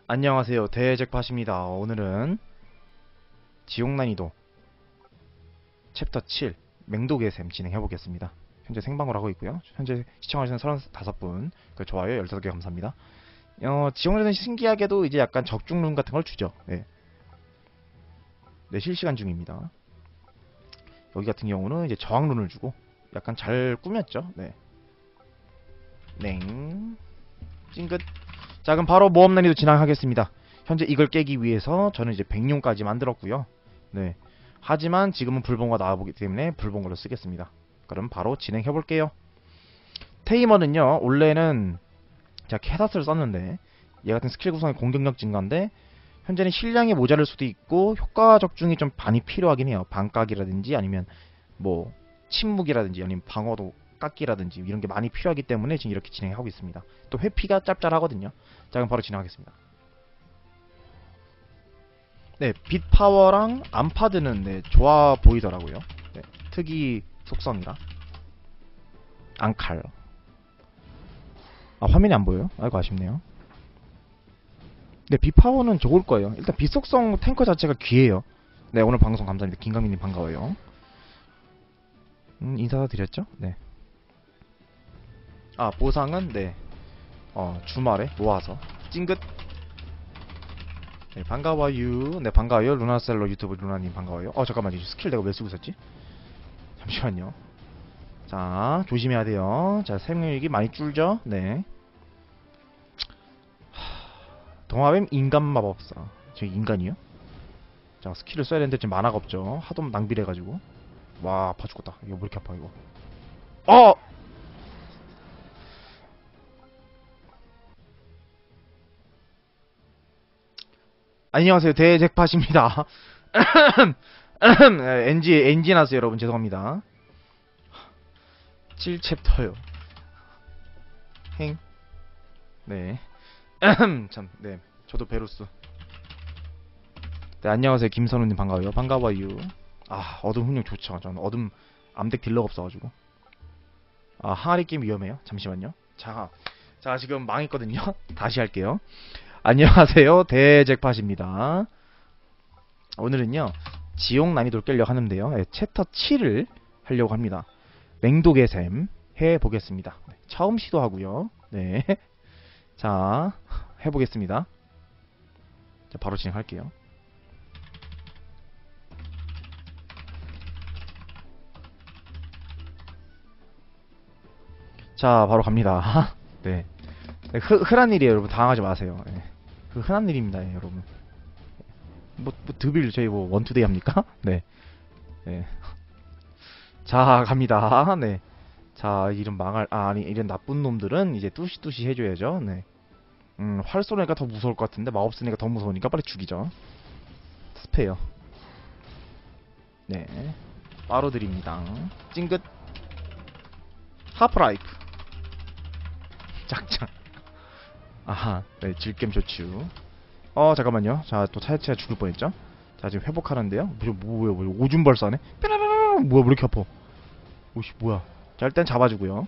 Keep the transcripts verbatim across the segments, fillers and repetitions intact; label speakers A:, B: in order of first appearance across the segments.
A: 안녕하세요, 대잭팟입니다. 오늘은 지옥난이도 챕터 칠 맹독의 샘 진행해보겠습니다. 현재 생방으로 하고 있고요. 현재 시청하시는 서른다섯 분, 그 좋아요 열다섯 개 감사합니다. 어, 지옥난이도는 신기하게도 이제 약간 적중룬 같은 걸 주죠. 네. 네, 실시간 중입니다. 여기 같은 경우는 이제 저항룬을 주고 약간 잘 꾸몄죠. 네. 냉 찡긋. 자, 그럼 바로 모험 난이도 진행하겠습니다. 현재 이걸 깨기 위해서 저는 이제 백룡까지 만들었고요. 네. 하지만 지금은 불봉가 나와보기 때문에 불봉가로 쓰겠습니다. 그럼 바로 진행해볼게요. 테이머는요, 원래는 제가 캐사스를 썼는데 얘 같은 스킬 구성의 공격력 증가인데 현재는 실량이 모자랄 수도 있고 효과 적중이 좀 많이 필요하긴 해요. 반각이라든지 아니면 뭐 침묵이라든지 아니면 방어도 깎기라든지 이런 게 많이 필요하기 때문에 지금 이렇게 진행하고 있습니다. 또 회피가 짭짤하거든요. 자, 그럼 바로 진행하겠습니다. 네, 빛 파워랑 암파드는 네, 좋아 보이더라고요. 네, 특이 속성이라. 앙칼. 아, 화면이 안 보여요? 아이고, 아쉽네요. 네, 빛 파워는 좋을 거예요. 일단 빛 속성 탱커 자체가 귀해요. 네, 오늘 방송 감사합니다. 김강민님 반가워요. 음, 인사드렸죠? 네. 아, 보상은 네, 어, 주말에 모아서 찡긋. 네, 반가워요. 네, 반가워요. 루나셀러 유튜브 루나님 반가워요. 어, 잠깐만요. 스킬 내가 왜 쓰고 있었지? 잠시만요. 자, 조심해야 돼요. 자, 생명력이 많이 줄죠? 네. 동화뱀 인간 마법사. 저 인간이요? 자, 스킬을 써야 되는데 지금 만화가 없죠. 하도 낭비를 해가지고. 와, 아파 죽겠다. 이거 왜 이렇게 아파, 이거. 어! 안녕하세요. 대잭팟입니다. 엔지, 엔지 나스 여러분, 죄송합니다. 칠 챕터요. 행. 네. 참, 네. 저도 베루스. 네, 안녕하세요. 김선우님 반가워요. 반가워요. 아, 어둠 훈육 좋죠. 저는 어둠 암덱 딜러가 없어가지고. 아, 항아리 게임 위험해요. 잠시만요. 자, 자, 지금 망했거든요. 다시 할게요. 안녕하세요. 대잭팟입니다. 오늘은요, 지옥 난이도를 깨려고 하는데요. 네, 챕터 칠을 하려고 합니다. 맹독의 샘 해보겠습니다. 네, 처음 시도하고요. 네. 자, 해보겠습니다. 자, 바로 진행할게요. 자, 바로 갑니다. 네. 네, 흔, 흔한 일이에요, 여러분. 당하지 마세요. 네. 그 흔한 일입니다, 예, 여러분. 뭐, 뭐 드빌 저희 뭐 원투데이 합니까? 네. 네. 자, 갑니다. 네. 자, 이런 망할, 아, 아니, 이런 나쁜 놈들은 이제 뚜시뚜시 해줘야죠. 네. 음, 활 쏘니까 더 무서울 것 같은데 마법 쓰니까 더 무서우니까 빨리 죽이죠. 스페어. 네. 바로 드립니다. 찡긋. 하프라이프. 짝짝. 아하. 네, 질겜 조추. 어, 잠깐만요. 자, 또 차야차야 죽을 뻔했죠. 자, 지금 회복하는데요. 뭐, 뭐야, 뭐야, 오줌 발사네? 뾰라라라. 뭐야, 왜 이렇게 아파? 오씨, 뭐야. 자, 일단 잡아주고요.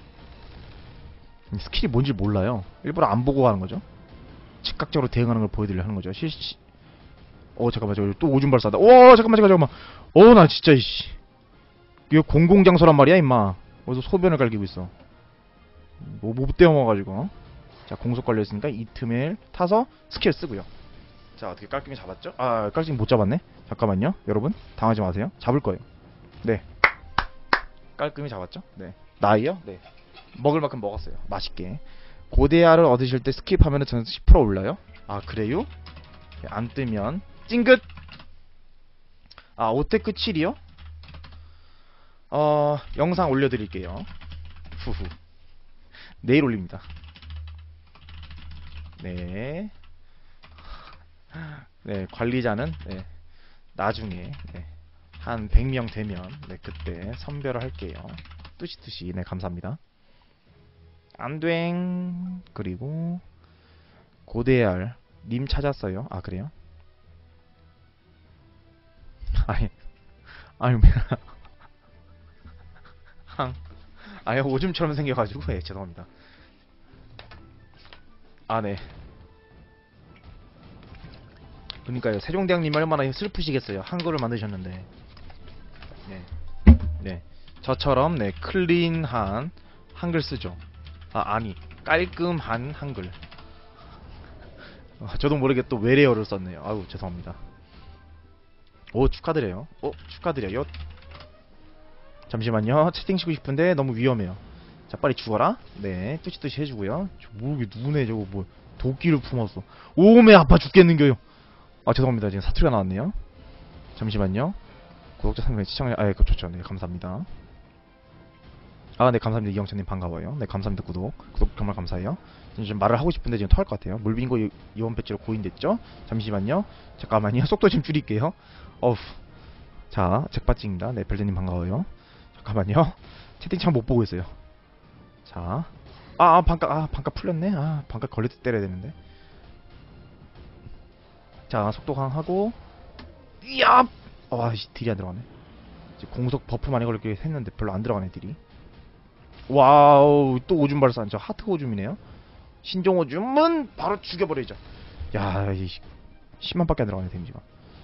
A: 스킬이 뭔지 몰라요. 일부러 안 보고 가는 거죠. 즉각적으로 대응하는 걸 보여드리려 하는 거죠. 실시. 어, 잠깐만, 저 또 오줌 발사다. 오, 잠깐만, 잠깐만, 잠깐만. 어, 나 진짜, 이씨. 이거 공공장소란 말이야, 임마. 어디서 소변을 갈기고 있어. 뭐, 못 떼어먹어가지고. 자, 공속 걸려있으니까 이 틈을 타서 스킬 쓰고요. 자, 어떻게 깔끔히 잡았죠? 아, 깔끔히 못 잡았네? 잠깐만요. 여러분, 당하지 마세요. 잡을 거예요. 네. 깔끔히 잡았죠? 네. 나이요? 네. 먹을 만큼 먹었어요. 맛있게. 고대야를 얻으실 때 스킵하면 저는 십 퍼센트 올라요? 아, 그래요? 안 뜨면 찡긋! 아, 오테크 칠이요? 어, 영상 올려드릴게요. 후후. 내일 올립니다. 네. 네, 관리자는 네, 나중에 네, 한 백 명 되면 네, 그때 선별을 할게요. 뚜시뚜시. 네, 감사합니다. 안됨. 그리고 고대알 님 찾았어요. 아, 그래요? 아니, 아니, 항. 아니, 오줌처럼 생겨가지고, 예, 죄송합니다. 아, 네. 그러니까요. 세종대왕님이 얼마나 슬프시겠어요. 한글을 만드셨는데. 네. 네. 저처럼 네 클린한 한글 쓰죠. 아 아니 깔끔한 한글. 아, 저도 모르게 또 외래어를 썼네요. 아우 죄송합니다. 오 축하드려요. 오 축하드려요. 잠시만요. 채팅 치고 싶은데 너무 위험해요. 자 빨리 죽어라. 네 뚜시뚜시 해주고요. 저 모르게 누구네 저거 뭐 도끼를 품었어. 오메 아파 죽겠는겨요. 아 죄송합니다. 지금 사투리가 나왔네요. 잠시만요. 구독자 삼 명 시청자 아예 그 좋죠. 네 감사합니다. 아 네 감사합니다. 이영찬님 반가워요. 네 감사합니다. 구독 구독 정말 감사해요. 지금 말을 하고 싶은데 지금 토할 것 같아요. 물빙고 이원 배지로 고인됐죠. 잠시만요. 잠깐만요. 속도 좀 줄일게요. 어우 자 잭바찡입니다. 네 벨드님 반가워요. 잠깐만요. 채팅창 못 보고 있어요. 자 아, 아 반값 아 반값 풀렸네. 아 반값 걸릴 때 때려야 되는데. 자 속도 강하고 이야 와 딜이 안 들어가네. 공속 버프 많이 걸리게 했는데 별로 안 들어가네 딜이. 와우 또 오줌 발산. 저 하트 오줌이네요. 신종 오줌은 바로 죽여버리죠. 야 이 십만밖에 안 들어가네 데미지가.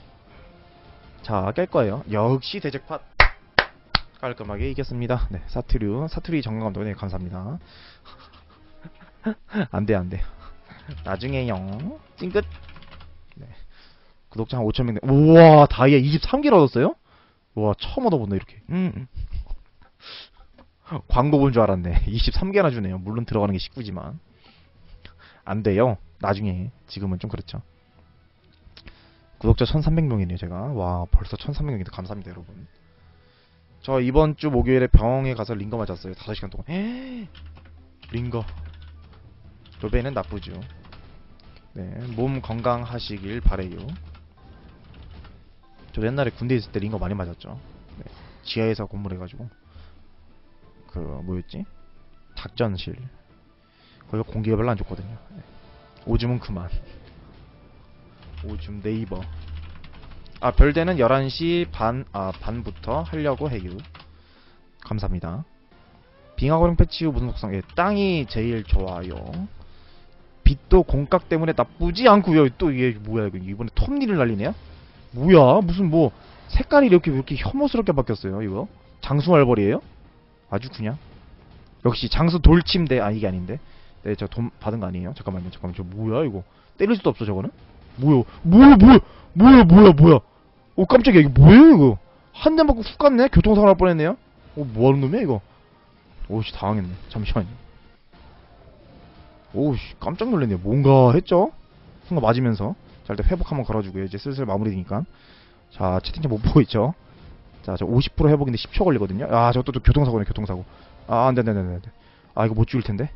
A: 자 깰거예요. 역시 대적팟 깔끔하게 이겼습니다. 네 사투류 사투리 정강감독 네 감사합니다. 안돼 안돼 나중에요 찡긋. 네 구독자 한 오천 명. 우와 다이아 이십삼 개를 얻었어요? 와 처음 얻어본다 이렇게. 음. 광고 본 줄 알았네. 이십삼 개나 주네요. 물론 들어가는 게 십구지만 안돼요 나중에. 지금은 좀 그렇죠. 구독자 천삼백 명이네요 제가. 와 벌써 천삼백 명인데 감사합니다 여러분. 저 이번주 목요일에 병원에 가서 링거 맞았어요. 다섯 시간 동안. 에이, 링거 로베는 나쁘죠. 네, 몸 건강하시길 바래요. 저 옛날에 군대 있을 때 링거 많이 맞았죠. 네, 지하에서 근무해가지고 그 뭐였지? 작전실 거기가 공기가 별로 안 좋거든요. 네. 오줌은 그만. 오줌 네이버. 아 별대는 열한 시 반, 아 반부터 하려고 해요. 감사합니다. 빙하고령 패치 후 무슨 속성? 예, 땅이 제일 좋아요. 빛도 공각 때문에 나쁘지 않고요. 또 이게 뭐야 이거 이번에 톱니를 날리네요? 뭐야 무슨 뭐 색깔이 이렇게 이렇게 혐오스럽게 바뀌었어요 이거? 장수 말벌이에요? 아주 그냥 역시 장수 돌침대. 아 이게 아닌데. 네 저 돈 받은 거 아니에요? 잠깐만요 잠깐만 저 뭐야 이거 때릴 수도 없어 저거는? 뭐야 뭐야 뭐야 뭐야 뭐야 뭐야 오 깜짝이야 이거 뭐예요 이거. 한 대 맞고 훅 갔네. 교통사고 날 뻔했네요. 오 뭐하는 놈이야 이거. 오씨 당황했네. 잠시만요. 오씨 깜짝 놀랐네요. 뭔가 했죠? 순간 맞으면서. 자 일단 회복 한번 걸어주고요. 이제 슬슬 마무리 되니까. 자 채팅창 못 보고 있죠? 자 저 오십 퍼센트 회복인데 십 초 걸리거든요. 아 저것도 또 교통사고네 교통사고. 아 안돼 안돼 안돼. 아 이거 못 죽일텐데.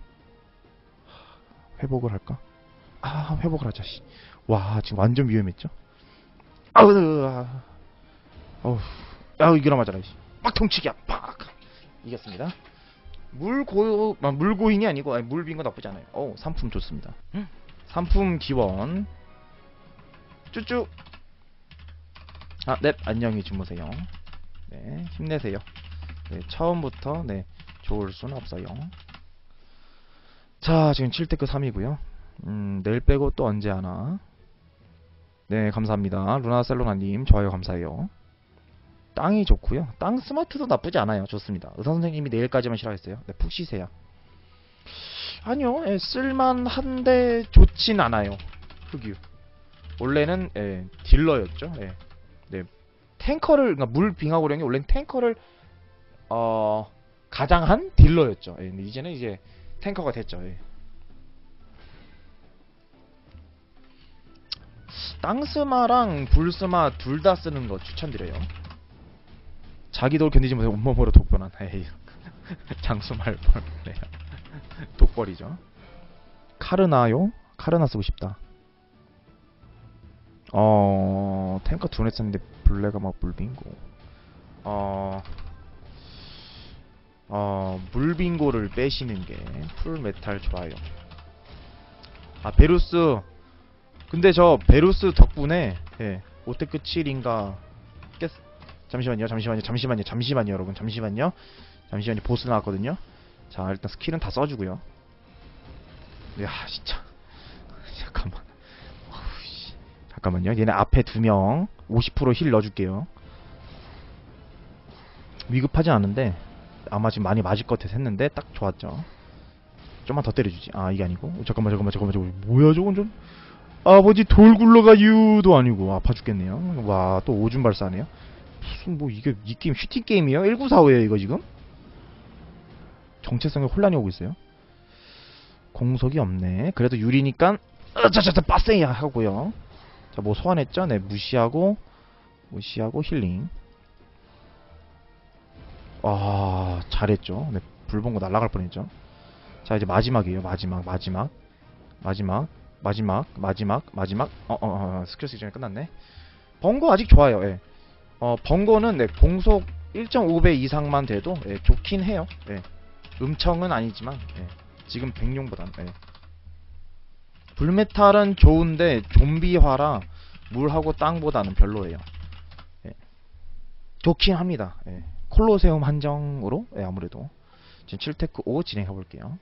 A: 회복을 할까? 아 회복을 하자 씨. 와 지금 완전 위험했죠? 아우 아, 어우 아우 이거나 맞아라 씨. 빡통치기야 빡 이겼습니다. 물고 아, 물고인이 아니고 아니, 물빈 거 나쁘지 않아요. 어 상품 좋습니다. 음. 상품 기원 쭈쭈. 아 네 안녕히 주무세요. 네 힘내세요. 네 처음부터 네 좋을 수는 없어요. 자 지금 칠 대급 삼이고요 음 내일 빼고 또 언제 하나. 네 감사합니다. 루나셀로나님 좋아요 감사해요. 땅이 좋고요. 땅 스마트도 나쁘지 않아요. 좋습니다. 의사선생님이 내일까지만 싫어했어요. 네 푹 쉬세요. 아니요 예, 쓸만한데 좋진 않아요. 흑유 원래는 예, 딜러였죠. 예. 네 탱커를 그러니까 물 빙하고령이 원래는 탱커를 어 가장한 딜러였죠. 예, 근데 이제는 이제 탱커가 됐죠. 예. 땅스마랑 불스마 둘 다 쓰는 거 추천드려요. 자기도 견디지 못해 온몸으로 독변한. 에이 장수 말벌. 네. 독벌이죠. 카르나요? 카르나 쓰고 싶다. 어 탱커 두네 썼는데 블레가 막 물빙고. 어. 어 물빙고를 빼시는 게 풀메탈 좋아요. 아 베루스. 근데 저 베루스 덕분에 예, 오테크 칠인가 깼. 잠시만요 잠시만요 잠시만요 잠시만요 여러분 잠시만요 잠시만요 보스 나왔거든요. 자 일단 스킬은 다 써주고요. 야 진짜 잠깐만. 어우씨. 잠깐만요. 얘네 앞에 두 명 오십 퍼센트 힐 넣어줄게요. 위급하지 않은데 아마 지금 많이 맞을 것 같아서 했는데 딱 좋았죠. 좀만 더 때려주지. 아 이게 아니고. 잠깐만 잠깐만 잠깐만 저거 뭐야 저건 좀. 아버지 돌 굴러가유도 아니고 아파 죽겠네요. 와 또 오줌 발사하네요. 무슨 뭐 이게 이 게임 슈팅 게임이에요? 천구백사십오에요 이거 지금? 정체성에 혼란이 오고 있어요. 공속이 없네. 그래도 유리니까 자자자 빠세야 하고요. 자 뭐 소환했죠? 네 무시하고 무시하고 힐링. 아 잘했죠. 네 불본거 날아갈 뻔했죠. 자 이제 마지막이에요. 마지막 마지막 마지막 마지막 마지막 마지막 어어 어, 어, 스킬 쓰기 전에 끝났네. 번거 아직 좋아요. 예. 어 번거는 네 공속 일 점 오 배 이상만 돼도 예, 좋긴 해요. 예. 음청은 아니지만 예. 지금 백룡보단 예. 불메탈은 좋은데 좀비화라 물하고 땅보다는 별로예요. 예. 좋긴 합니다. 예. 콜로세움 한정으로 예, 아무래도 지금 칠 테크 오 진행해볼게요.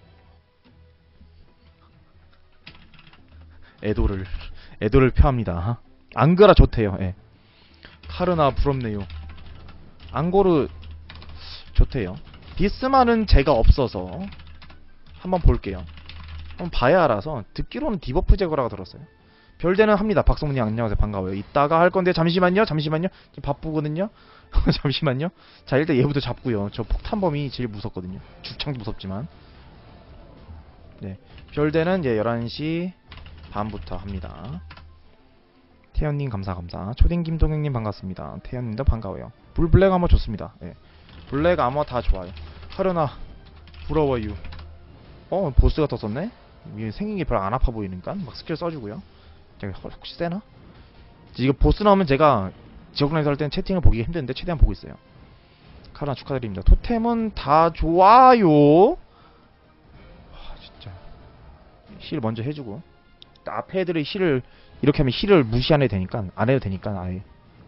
A: 에도를 에도를 표합니다. 앙그라 좋대요. 예. 카르나 부럽네요. 앙고르 좋대요. 비스마는 제가 없어서 한번 볼게요. 한번 봐야 알아서. 듣기로는 디버프 제거라고 들었어요. 별대는 합니다. 박성문님 안녕하세요. 반가워요. 이따가 할 건데 잠시만요. 잠시만요. 지금 바쁘거든요. 잠시만요. 자 일단 얘부터 잡고요. 저 폭탄범이 제일 무섭거든요. 죽창도 무섭지만. 네. 별대는 이제 열한 시 반부터 합니다. 태연님 감사 감사. 초딩 김동영님 반갑습니다. 태연님도 반가워요. 불 블랙 아머 좋습니다. 예. 블랙 아머 다 좋아요. 하려나 부러워요. 어 보스가 떴었네. 이게 생긴 게 별로 안 아파 보이니까 막 스킬 써주고요. 제가 혹시 세나? 이거 보스 나오면 제가 지역라인에서 할 때는 채팅을 보기 힘드는데 최대한 보고 있어요. 카르나 축하드립니다. 토템은 다 좋아요. 와 진짜 힐 먼저 해주고 앞에 애들의 힐을 이렇게 하면 힐을 무시 안 해도 되니까 안 해도 되니까 아예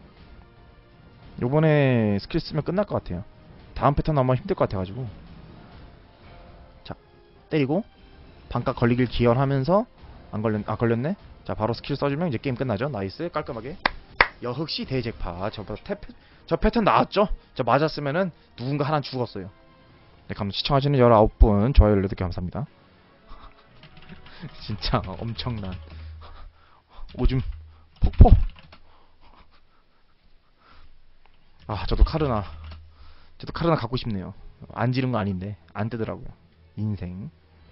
A: 요번에 스킬 쓰면 끝날 것 같아요. 다음 패턴 나오면 힘들 것 같아가지고. 자 때리고 반각 걸리길 기원하면서 안 걸렸 아 걸렸네. 자 바로 스킬 써주면 이제 게임 끝나죠. 나이스 깔끔하게. 여흑시 대잭파. 저, 태, 저 패턴 나왔죠? 저 맞았으면은 누군가 하나 죽었어요. 네, 그럼 시청하시는 열아홉 분 좋아요 눌러주기 감사합니다. 진짜 엄청난 오줌 폭포. 아 저도 카르나 저도 카르나 갖고 싶네요. 안 지른 거 아닌데 안 뜨더라고요. 인생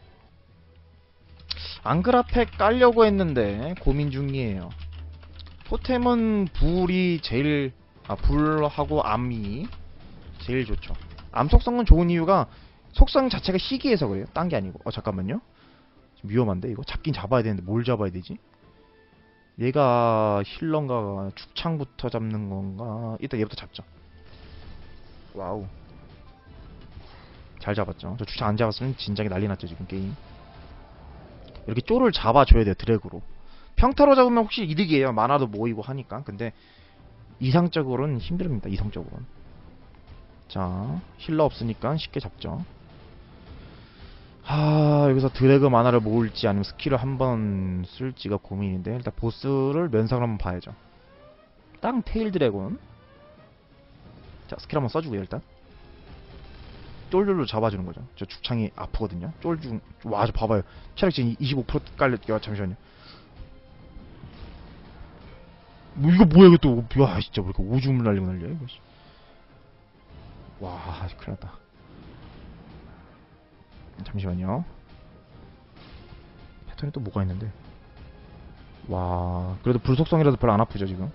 A: 앙그라팩 깔려고 했는데 고민 중이에요. 토템은 불이 제일 아 불하고 암이 제일 좋죠. 암 속성은 좋은 이유가 속성 자체가 희귀해서 그래요. 딴 게 아니고. 어 잠깐만요. 좀 위험한데 이거 잡긴 잡아야 되는데 뭘 잡아야 되지? 얘가 힐러인가 축창부터 잡는 건가? 일단 얘부터 잡죠. 와우 잘 잡았죠. 저 축창 안 잡았으면 진작에 난리 났죠 지금 게임. 이렇게 쪼를 잡아줘야 돼요. 드래그로. 평타로 잡으면 혹시 이득이에요. 만화도 모이고 하니까. 근데 이상적으로는 힘듭니다. 이성적으로는. 자 힐러 없으니까 쉽게 잡죠. 하 여기서 드래그 만화를 모을지 아니면 스킬을 한번 쓸지가 고민인데 일단 보스를 면상으로 한번 봐야죠. 땅 테일 드래곤. 자 스킬 한번 써주고요. 일단 쫄쫄로 잡아주는 거죠. 저 죽창이 아프거든요. 쫄중 와 저 봐봐요. 체력 지금 이십오 퍼센트 깔렸죠. 잠시만요. 뭐 이거 뭐야 이거 또. 야 진짜 왜 이렇게 오줌을 날리고 날려 이거. 와 큰일났다. 잠시만요. 패턴이 또 뭐가 있는데. 와 그래도 불속성이라서 별로 안 아프죠 지금.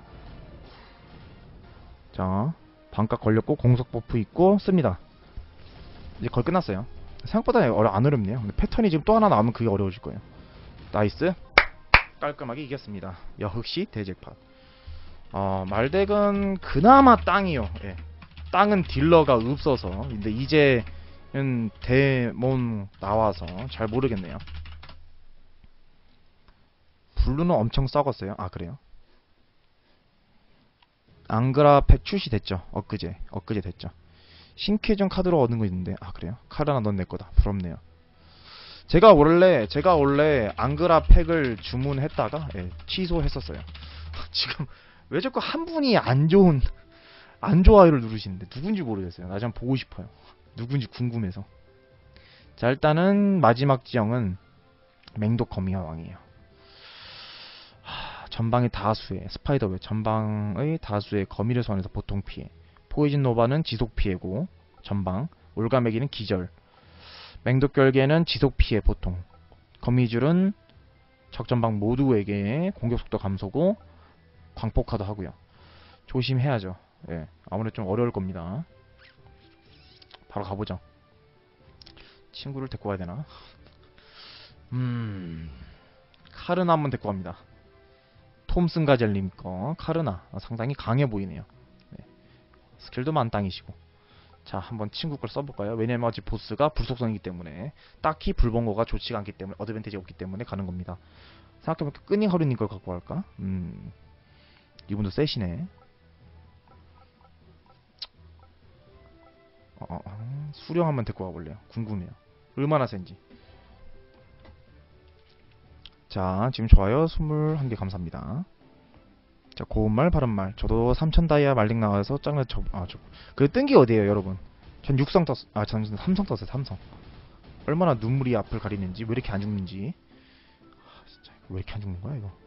A: 자 반각 걸렸고 공속 버프 있고 씁니다. 이제 거의 끝났어요. 생각보다 어려, 안 어렵네요. 근데 패턴이 지금 또 하나 나오면 그게 어려워질 거예요. 나이스 깔끔하게 이겼습니다. 여흑시 대잭팟. 어, 말덱은 그나마 땅이요. 예. 땅은 딜러가 없어서. 근데 이제는 데몬 나와서 잘 모르겠네요. 블루는 엄청 썩었어요. 아 그래요? 앙그라팩 출시됐죠. 엊그제 엊그제 됐죠. 신캐전 카드로 얻은 거 있는데 아 그래요? 카르나 넌 내거다. 부럽네요. 제가 원래 제가 원래 앙그라 팩을 주문했다가 예, 취소했었어요. 지금 왜 자꾸 한 분이 안 좋은 안 좋아요를 누르시는데 누군지 모르겠어요. 나좀 보고 싶어요. 누군지 궁금해서. 자, 일단은 마지막 지형은 맹독 거미와 왕이에요. 하, 전방의 다수의 스파이더웹 전방의 다수의 거미를 소환해서 보통 피해. 포이즌 노바는 지속 피해고 전방. 올가매기는 기절. 맹독 결계는 지속 피해 보통. 거미줄은 적전방 모두에게 공격 속도 감소고 광폭화도 하고요. 조심해야죠. 예, 아무래도 좀 어려울 겁니다. 바로 가보죠. 친구를 데리고 가야 되나? 음, 카르나 한번 데리고 갑니다. 톰슨 가젤님 거 카르나 상당히 강해 보이네요. 네. 스킬도 만땅이시고. 자, 한번 친구 걸 써볼까요? 왜냐면 아직 보스가 불속성이기 때문에 딱히 불본거가 좋지가 않기 때문에 어드밴티지가 없기 때문에 가는 겁니다. 생각해보니까 끄닝 하루님 걸 갖고 갈까? 음, 이분도 세시네. 어, 어, 어, 수령 한번 데리고 가볼래요. 궁금해요. 얼마나 센지. 자, 지금 좋아요 이십일 개 감사합니다. 자, 고운말 바른말. 저도 삼천 다이아 말링 나와서 짱나 저, 아, 저, 그 뜬 게 어디에요 여러분? 전 육성 떴, 아, 전 삼성 떴어요. 삼성. 얼마나 눈물이 앞을 가리는지, 왜 이렇게 안 죽는지. 아, 진짜 왜 이렇게 안 죽는 거야 이거?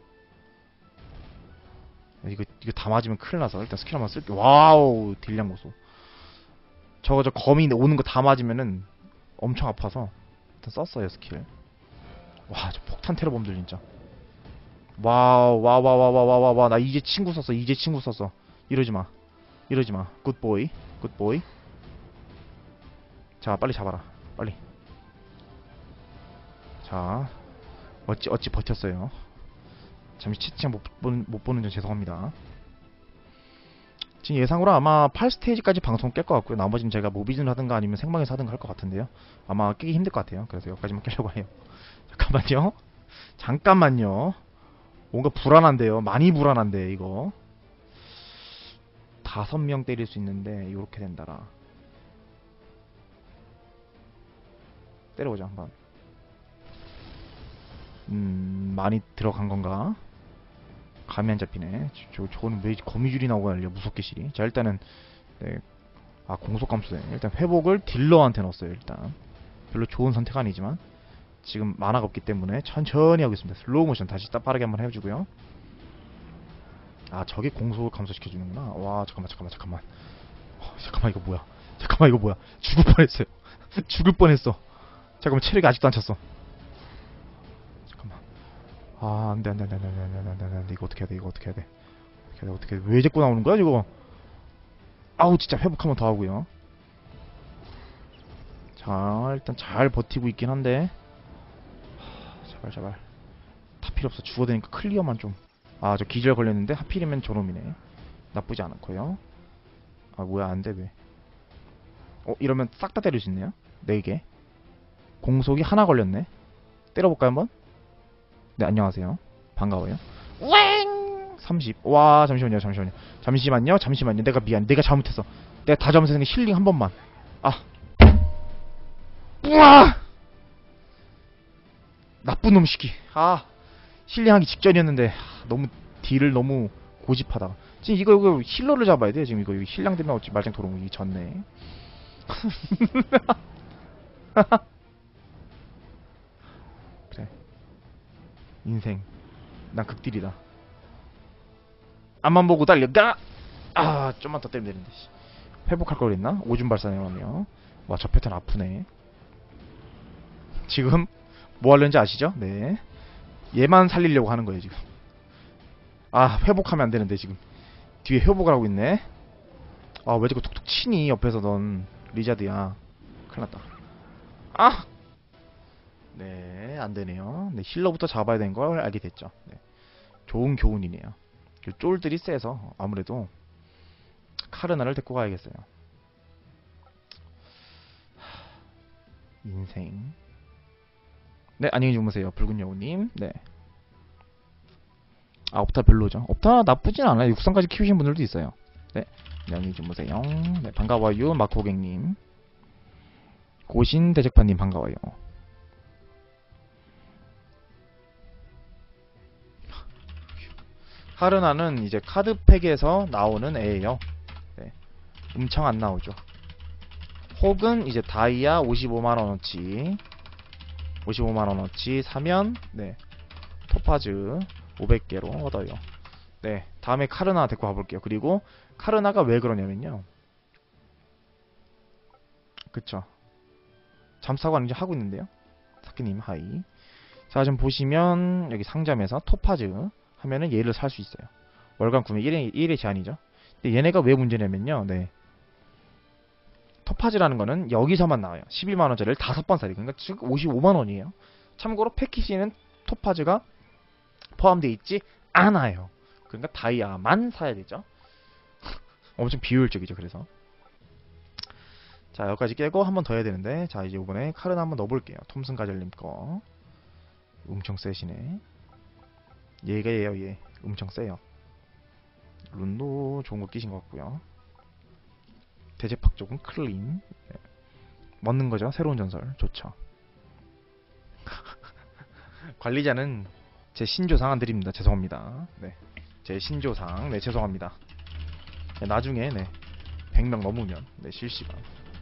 A: 이거 이거 다 맞으면 큰일 나서 일단 스킬 한번 쓸게. 와우, 딜량 고소. 저거 저 거미 오는 거 다 맞으면은 엄청 아파서 일단 썼어요 스킬. 와, 저 폭탄 테러범들 진짜. 와우, 와우, 와우, 와우, 와우, 와우, 와우. 나 이제 친구 썼어. 이제 친구 썼어. 이러지 마. 이러지 마. 굿보이. 굿보이. 자, 빨리 잡아라. 빨리. 자, 어찌 어찌 버텼어요. 잠시 채팅 못 보는 못 보는 점 죄송합니다. 지금 예상으로 아마 팔 스테이지까지 방송 깰 것 같고요. 나머지는 제가 모비즌을 하든가 아니면 생방에서 하든가 할 것 같은데요. 아마 깨기 힘들 것 같아요. 그래서 여기까지만 깨려고 해요. 잠깐만요. 잠깐만요. 뭔가 불안한데요. 많이 불안한데 이거. 다섯 명 때릴 수 있는데 이렇게 된다라. 때려보자 한번. 음, 많이 들어간 건가? 감이 안 잡히네. 저, 저거는 왜 거미줄이 나오고 날려 무섭게 실이. 자, 일단은 네. 아, 공속 감소네. 일단 회복을 딜러한테 넣었어요. 일단 별로 좋은 선택 아니지만 지금 만화가 없기 때문에 천천히 하겠습니다. 슬로우 모션 다시 딱 빠르게 한번 해주고요. 아, 저게 공속을 감소시켜주는구나. 와, 잠깐만 잠깐만 잠깐만. 어, 잠깐만 이거 뭐야. 잠깐만 이거 뭐야. 죽을 뻔했어요. 죽을 뻔했어. 잠깐만, 체력이 아직도 안 찼어. 잠깐만. 아, 안돼 안돼 안돼 안돼 안돼 안돼 안돼 안돼. 이거 어떻게 해야 돼. 이거 어떻게 해야 돼. 어떻게 해야 돼. 어떻게 해야 돼. 왜 자꾸 나오는 거야 이거. 아우, 진짜 회복 한번 더 하고요. 자, 일단 잘 버티고 있긴 한데 하, 제발 제발 다 필요 없어. 죽어야 되니까 클리어만 좀. 아, 저 기절 걸렸는데 하필이면 저놈이네. 나쁘지 않고요. 아, 뭐야, 안돼 왜. 어, 이러면 싹 다 때릴 수 있네요. 네 개. 공속이 하나 걸렸네. 때려볼까요 한번? 네, 안녕하세요. 반가워요. 웽! 삼십. 와, 잠시만요 잠시만요 잠시만요 잠시만요 내가 미안. 내가 잘못했어. 내가 다 잘못했으니까 힐링 한 번만. 아, 우와! 나쁜 놈 시키. 아, 힐링하기 직전이었는데 하, 너무 딜을 너무 고집하다가 지금 이거 이거 힐러를 잡아야 돼. 지금 이거 힐량 되면 어찌 말짱 도롱이 졌네. 그래, 인생 난 극딜이다. 앞만 보고 달려가. 아, 좀만 더 때리면 되는데. 회복할 걸 그랬나? 오줌 발사네요. 와, 저 패턴 아프네. 지금 뭐 하려는지 아시죠? 네, 얘만 살리려고 하는 거예요 지금. 아, 회복하면 안 되는데 지금 뒤에 회복을 하고 있네. 아, 왜 자꾸 툭툭 치니 옆에서. 넌 리자드야. 큰일났다. 아, 네, 안되네요. 네, 힐러부터 잡아야 되는 걸 알게 됐죠. 네, 좋은 교훈이네요. 쫄들이 세서 아무래도 카르나를 데리고 가야겠어요. 인생. 네, 안녕히 주무세요 붉은 여우님. 네. 아, 업타 별로죠. 업타 나쁘진 않아요. 육성까지 키우신 분들도 있어요. 네, 안녕히 주무세요. 네, 반가워요 마코객님. 고신 대적판님 반가워요. 카르나는 이제 카드팩에서 나오는 애예요. 네. 엄청 안 나오죠. 혹은 이제 다이아 오십오만 원어치 오십오만 원어치 사면 네 토파즈 오백 개로 얻어요. 네, 다음에 카르나 데리고 가볼게요. 그리고 카르나가 왜 그러냐면요, 그쵸, 잠수사관 이제 하고 있는데요. 사키님 하이. 자, 좀 보시면 여기 상점에서 토파즈 하면은 얘를 살 수 있어요. 월간 구매 일 회, 일 회 제한이죠. 근데 얘네가 왜 문제냐면요, 네, 토파즈라는 거는 여기서만 나와요. 십일만 원짜리를 다섯 번 사리. 그러니까 지금 오십오만 원이에요. 참고로 패키지는 토파즈가 포함되어 있지 않아요. 그러니까 다이아만 사야 되죠. 엄청 비효율적이죠. 그래서 자, 여기까지 깨고 한 번 더 해야 되는데, 자, 이제 이번에 카르나 한번 넣어볼게요. 톰슨 가젤님 거 엄청 세시네. 얘가 얘요. 얘 엄청 세요. 룬도 좋은 거 끼신 것 같고요. 대제팍 쪽은 클린. 네. 먹는 거죠. 새로운 전설 좋죠. 관리자는 제 신조상 안 드립니다. 죄송합니다. 네, 제 신조상 네 죄송합니다. 네, 나중에 네 백 명 넘으면 네 실시간.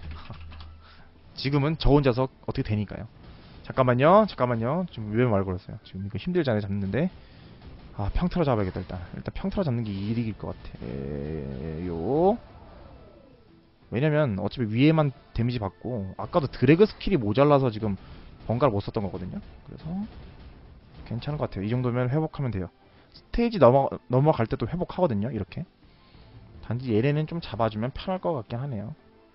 A: 지금은 저 혼자서 어떻게 되니까요. 잠깐만요. 잠깐만요. 지금 왜 말 걸었어요? 지금 이거 힘들잖아요. 잡는데. 아, 평타로 잡아야겠다. 일단 일단 평타로 잡는 게 이득일 것 같아요. 왜냐면 어차피 위에만 데미지 받고, 아까도 드래그 스킬이 모자라서 지금 번갈아 못 썼던 거거든요. 그래서 괜찮은 것 같아요. 이 정도면 회복하면 돼요. 스테이지 넘어, 넘어갈 때도 회복하거든요. 이렇게. 단지 얘네는 좀 잡아주면 편할 것 같긴 하네요.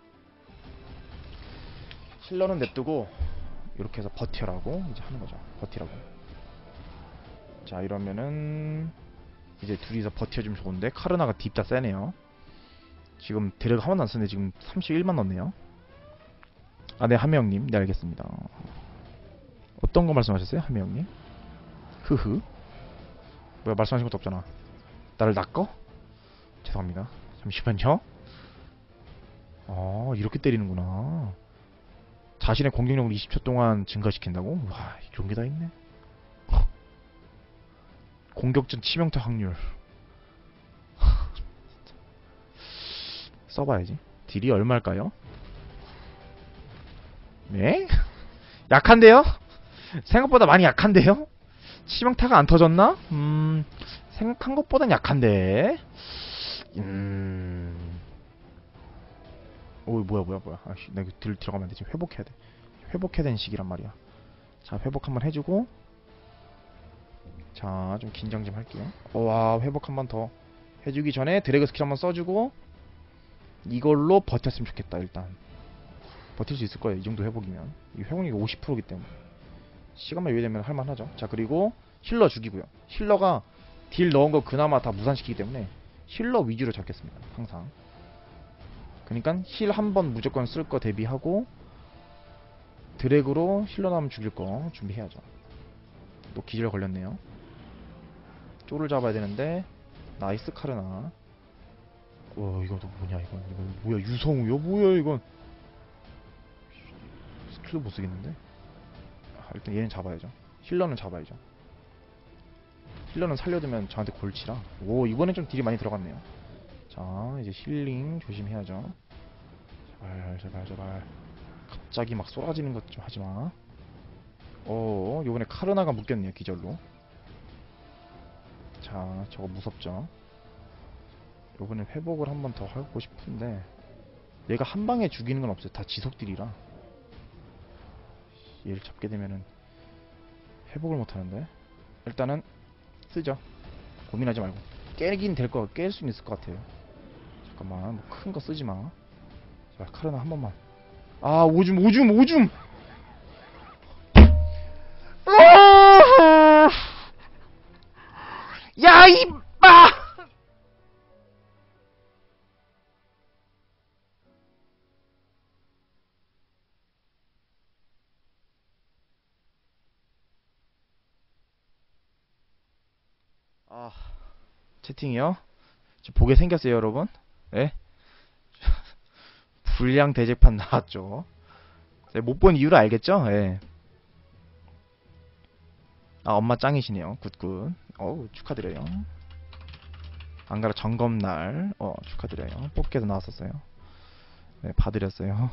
A: 힐러는 냅두고 이렇게 해서 버텨라고 이제 하는 거죠. 버티라고. 자, 이러면은 이제 둘이서 버텨주면 좋은데, 카르나가 딥다 세네요. 지금 드래그 한 번도 안 쓰는데 지금 삼십일만 넣네요. 아, 네, 하메형님. 네, 알겠습니다. 어떤 거 말씀하셨어요? 하메형님? 흐흐. 뭐야, 말씀하신 것도 없잖아. 나를 낚어? 죄송합니다. 잠시만요. 아, 이렇게 때리는구나. 자신의 공격력을 이십 초 동안 증가시킨다고? 와, 이런 게 다 있네. 공격전 치명타 확률. 써봐야지. 딜이 얼마일까요? 네? 약한데요? 생각보다 많이 약한데요? 치명타가 안 터졌나? 음... 생각한 것보단 약한데? 음... 오, 뭐야 뭐야 뭐야. 아씨, 나 이거 들, 들어가면 안 돼. 지금 회복해야 돼. 회복해야 되는 시기란 말이야. 자, 회복 한번 해주고, 자, 좀 긴장 좀 할게요. 와, 회복 한번 더 해주기 전에 드래그 스킬 한번 써주고, 이걸로 버텼으면 좋겠다. 일단 버틸 수 있을 거예요. 이 정도 회복이면. 이 회복력이 오십 퍼센트이기 때문에 시간만 유예되면 할만하죠. 자, 그리고 힐러 죽이고요. 힐러가 딜 넣은 거 그나마 다 무산시키기 때문에 힐러 위주로 잡겠습니다. 항상. 그러니까 힐 한 번 무조건 쓸 거 대비하고, 드래그로 힐러 나오면 죽일 거 준비해야죠. 또 기절 걸렸네요. 쪼를 잡아야 되는데. 나이스 카르나. 와, 이거 또 뭐냐, 이건. 이거 뭐야, 유성우요? 뭐야, 이건. 스킬도 못 쓰겠는데? 아, 일단 얘는 잡아야죠. 힐러는 잡아야죠. 힐러는 살려두면 저한테 골치라. 오, 이번엔 좀 딜이 많이 들어갔네요. 자, 이제 힐링 조심해야죠. 제발, 제발, 제발. 갑자기 막 쏟아지는 것 좀 하지마. 오, 요번에 카르나가 묶였네요, 기절로. 자, 저거 무섭죠? 요번에 회복을 한 번 더 하고 싶은데, 얘가 한 방에 죽이는 건 없어요. 다 지속딜이라. 얘를 잡게 되면은 회복을 못 하는데. 일단은 쓰죠. 고민하지 말고. 깨긴 될 거, 깰 수는 있을 것 같아요. 잠깐만, 뭐 큰 거 쓰지 마. 자, 카르나 한 번만. 아, 오줌, 오줌, 오줌! 야, 이빠! 아, 채팅이요? 지금 보게 생겼어요, 여러분? 예? 불량 대제판 나왔죠. 못 본 이유를 알겠죠? 예. 아, 엄마 짱이시네요. 굿굿. 어우, 축하드려요. 안가라 점검날 어 축하드려요. 뽑기에도 나왔었어요. 네, 봐드렸어요.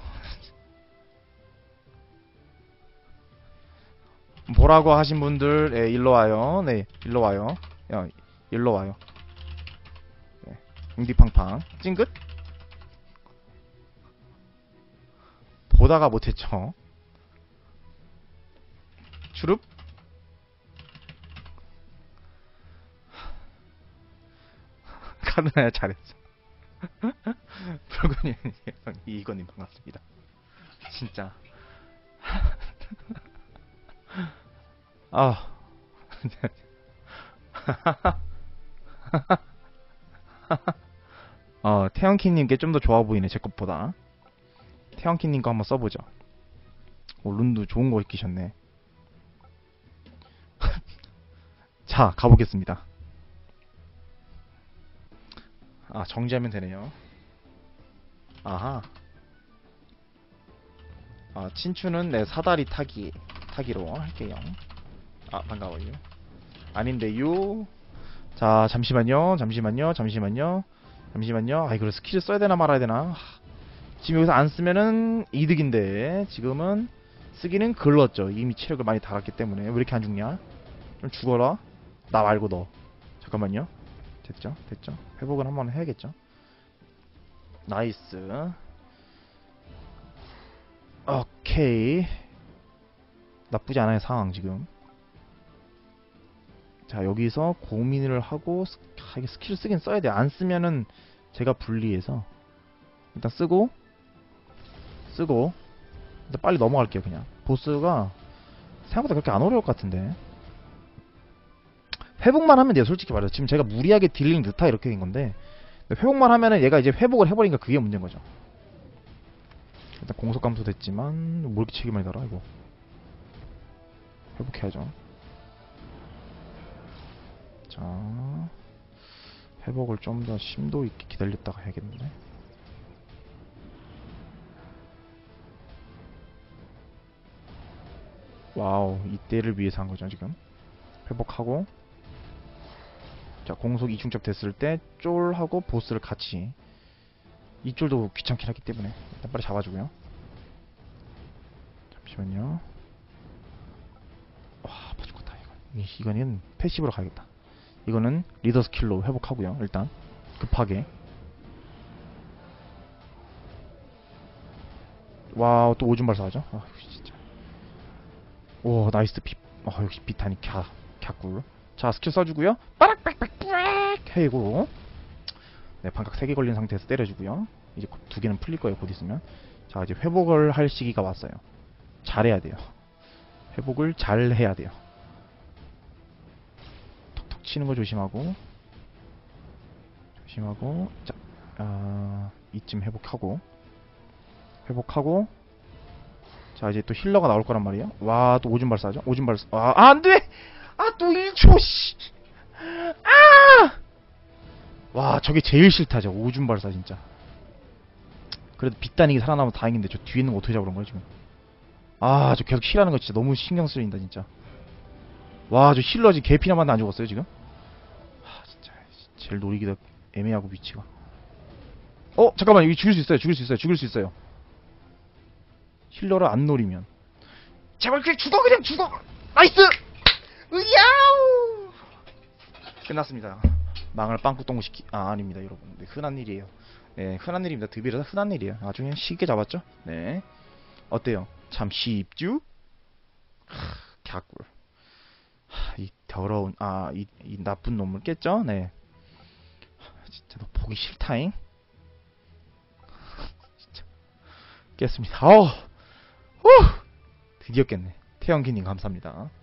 A: 보라고 하신 분들, 예, 일로 와요. 네, 일로 와요. 야, 일로 와요. 네, 웅디팡팡 찡긋. 보다가 못했죠. 주룹. 카드나야 잘했어. 불건이 이건님 반갑습니다. 진짜. 아. 어, 태영키님께 좀 더 좋아 보이네, 제 것보다. 태영키님 거 한번 써보죠. 오, 룬도 좋은 거 끼셨네. 자, 가보겠습니다. 아, 정지하면 되네요. 아하. 아, 친추는 네, 사다리 타기, 타기로 할게요. 아, 반가워요. 아닌데요. 자, 잠시만요. 잠시만요. 잠시만요. 잠시만요. 아, 이걸 스킬 써야 되나 말아야 되나. 지금 여기서 안 쓰면은 이득인데 지금은 쓰기는 글렀죠. 이미 체력을 많이 달았기 때문에. 왜 이렇게 안 죽냐? 좀 죽어라. 나 말고 너. 잠깐만요. 됐죠? 됐죠? 회복은 한번 해야겠죠? 나이스. 오케이. 나쁘지 않아요, 상황 지금. 자, 여기서 고민을 하고 스, 아, 스킬을 쓰긴 써야 돼요. 안 쓰면은 제가 불리해서 일단 쓰고 쓰고 일단 빨리 넘어갈게요. 그냥 보스가 생각보다 그렇게 안 어려울 것 같은데. 회복만 하면 돼요, 솔직히 말해서. 지금 제가 무리하게 딜링 늦다 이렇게 된 건데 회복만 하면은 얘가 이제 회복을 해버리니까 그게 문제인 거죠. 일단 공속 감소 됐지만 뭐 이렇게 책이 많이 달아 이거. 회복해야죠. 자, 회복을 좀 더 심도 있게 기다렸다가 해야겠는데. 와우, 이때를 위해서 한 거죠 지금. 회복하고, 자, 공속 이중첩 됐을 때 쫄하고 보스를 같이. 이 쫄도 귀찮긴 하기 때문에 일단 빨리 잡아주고요. 잠시만요. 와, 아파 죽겠다 이거. 이거는 패시브로 가야겠다. 이거는 리더 스킬로 회복하고요. 일단 급하게. 와우, 또 오줌 발사하죠. 아, 진짜. 오, 나이스 비. 아, 역시 비타니 갸 갸꿀. 자, 스킬 써주고요. 빠락빡빡빡 해고. 네, 반각 세 개 걸린 상태에서 때려주고요. 이제 두 개는 풀릴 거예요, 곧 있으면. 자, 이제 회복을 할 시기가 왔어요. 잘해야 돼요. 회복을 잘 해야 돼요. 톡톡 치는 거 조심하고. 조심하고. 자, 아, 이쯤 회복하고. 회복하고. 자, 이제 또 힐러가 나올 거란 말이에요. 와, 또 오줌 발사하죠? 오줌 발사. 아, 아, 안 돼! 아, 또 일 초, 씨! 아! 와, 저게 제일 싫다죠. 오줌 발사, 진짜. 그래도 빗다니게 살아남아서 다행인데, 저 뒤에 있는 거 어떻게 잡으는 거야, 지금? 아, 저 계속 힐하는 거 진짜 너무 신경 쓰인다, 진짜. 와, 저 힐러 지금 개피나만 안 죽었어요, 지금? 아, 진짜. 제일 노리기도 애매하고, 위치가. 어, 잠깐만, 여기 죽일 수 있어요, 죽일 수 있어요, 죽일 수 있어요. 힐러를 안 노리면. 제발 그냥 죽어, 그냥 죽어! 나이스! 으야우! 끝났습니다. 망을 빵꾸똥 시키, 아, 아닙니다, 여러분. 네, 흔한 일이에요. 네, 흔한 일입니다. 드비라서 흔한 일이에요. 아주 그냥 쉽게 잡았죠? 네. 어때요? 참 쉽죠? 하, 갸꿀. 하, 이 더러운, 아, 이, 이 나쁜 놈을 깼죠? 네. 하, 진짜 너 보기 싫다잉? 진짜. 깼습니다. 어우! 후! 드디어 깼네. 태영기님 감사합니다.